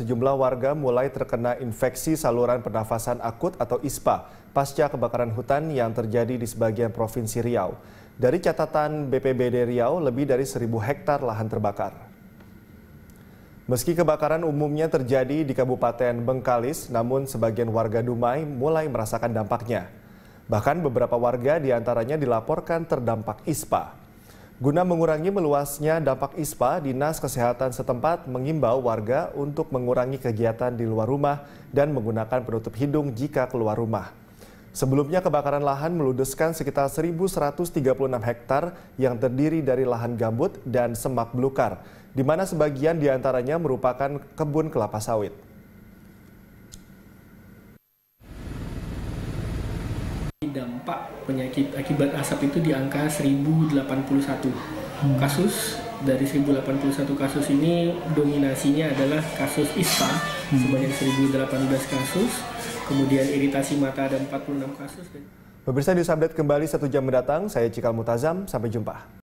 Sejumlah warga mulai terkena infeksi saluran pernafasan akut atau ISPA pasca kebakaran hutan yang terjadi di sebagian Provinsi Riau. Dari catatan BPBD Riau, lebih dari 1.000 hektar lahan terbakar. Meski kebakaran umumnya terjadi di Kabupaten Bengkalis, namun sebagian warga Dumai mulai merasakan dampaknya. Bahkan beberapa warga diantaranya dilaporkan terdampak ISPA. Guna mengurangi meluasnya dampak ISPA, Dinas Kesehatan setempat mengimbau warga untuk mengurangi kegiatan di luar rumah dan menggunakan penutup hidung jika keluar rumah. Sebelumnya kebakaran lahan meludeskan sekitar 1.136 hektar yang terdiri dari lahan gambut dan semak belukar, di mana sebagian diantaranya merupakan kebun kelapa sawit. Dampak penyakit akibat asap itu di angka 1081 kasus. Dari 1081 kasus ini dominasinya adalah kasus ISPA sebanyak 1018 kasus, kemudian iritasi mata ada 46 kasus. Pemirsa, di update kembali 1 jam mendatang, saya Cikal Mutazam, sampai jumpa.